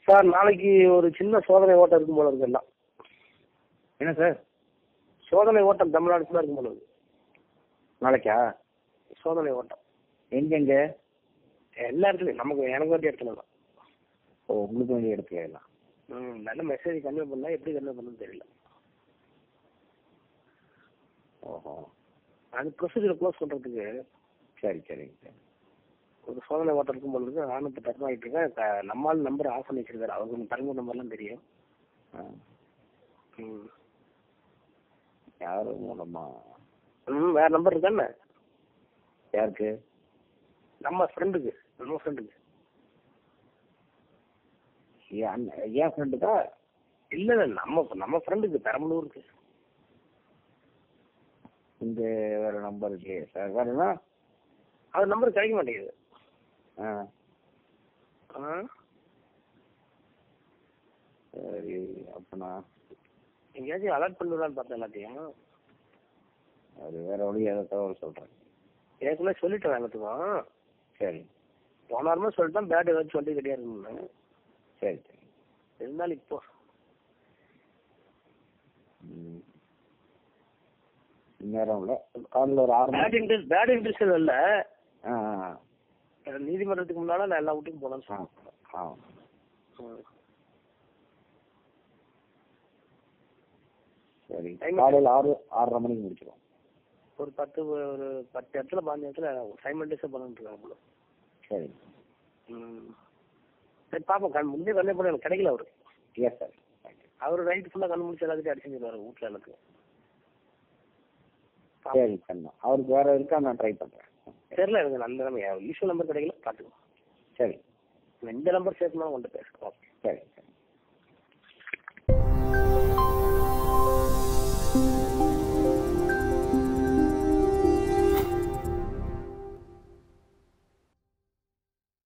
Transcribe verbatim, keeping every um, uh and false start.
Sir நாளைக்கு ஒரு சின்ன சோதனை ஓட்டம் இருக்கும் போல இருக்கு எல்லாம். என்ன சார்? சோதனை ஓட்டம் தமிழ்நாடு ஃபுல்லாக இருக்கும் போல இருக்கு. நாளைக்கா சோதனை ஓட்டம்? எங்கெங்க? எல்லா இடத்துலையும். நமக்கு எனக்கு வேண்டிய இடத்துல தான். ஓ, உங்களுக்கு வேண்டிய இடத்துல எல்லாம். ம் நல்ல மெசேஜ் கன்வே பண்ணால் எப்படி கன்வே பண்ணணும்னு தெரியல. ஓஹோ, அது ப்ரொசீஜரை க்ளோஸ் பண்ணுறதுக்கு சரி சரிங்க சார். ஒரு சோதனை ஓட்டம் இருக்கும் போல இருக்கு. நானும் இப்போ டர்ன் ஆகிட்டு இருக்கேன். நம்மால் நம்பர் ஆஃப் பண்ணி வச்சிருக்காரு. அவருக்கு தரங்க நம்பர்லாம் தெரியும். ஆ, ம் யாரு மூலமா? ம் வேறு நம்பர் இருக்காண்ணே? யாருக்கு? நம்ம ஃப்ரெண்டுக்கு. நம்ம ஃப்ரெண்டுக்கு ஏன் ஏன் ஃப்ரெண்டுக்கா? இல்லை இல்லை நம்ம நம்ம ஃப்ரெண்டுக்கு பெரம்பலூருக்கு. இந்த வேற நம்பர் இல்லையே சார். வேறனா அது நம்பர் கிடைக்க மாட்டேங்குது. ஆ ஆ சரி, அப்பனா எங்கேயாச்சும் அலர்ட் பண்ணிவிடலான்னு பார்த்தேன் எல்லாத்தையும். அது வேற வழி ஏதோ தகவல் சொல்கிறேன். ஏற்கனவே சொல்லிட்டேன் எல்லாத்துக்கும். சரி போன வாரமே சொல்லிட்டேன் பேட் ஏதாச்சும் சொல்லி கிடையாது. சரி சரி. இருந்தாலும் இப்போ ம் நேரம் இல்லை. காலையில் ஒரு ஆறு பேட் இன்ட்ரெஸ்ட் பேட் இன்ட்ரெஸ்ட் இல்லை. ஆ நீதிமன்றத்துக்கு முன்னால நான் எல்லா வீட்டுக்கும் போகலான்னு ஆ சொன்னேன். ஆ ம். சரி, காலையில் ஆறு ஆறரை மணிக்கு முடிச்சிடும். ஒரு பத்து ஒரு பத்து இடத்துல பாஞ்சு இடத்துல சைமல்டேஸாக பண்ணிட்டு இருக்காங்க போல. சரி. ம் சரி பார்ப்போம். கண் முன்னே கண்ணே போட எனக்கு கிடைக்கல அவரு. Yes sir. அவர் நைட்டு ஃபுல்லாக கண்ணு முடிச்சு எல்லாத்தையும் அடிச்சுருவாரு வீட்டில் எனக்கு. சரி கண்ணா, அவருக்கு வேற இருக்கா? நான் ட்ரை பண்ணுறேன். தெரியல எனக்கு அந்த நம்ம யூஸ்வல் நம்பர் கிடைக்கல பார்த்துக்கோ. சரி, இந்த நம்பர் சேர்த்துனா கொண்டு பேசுகிறோம். சரி சரி.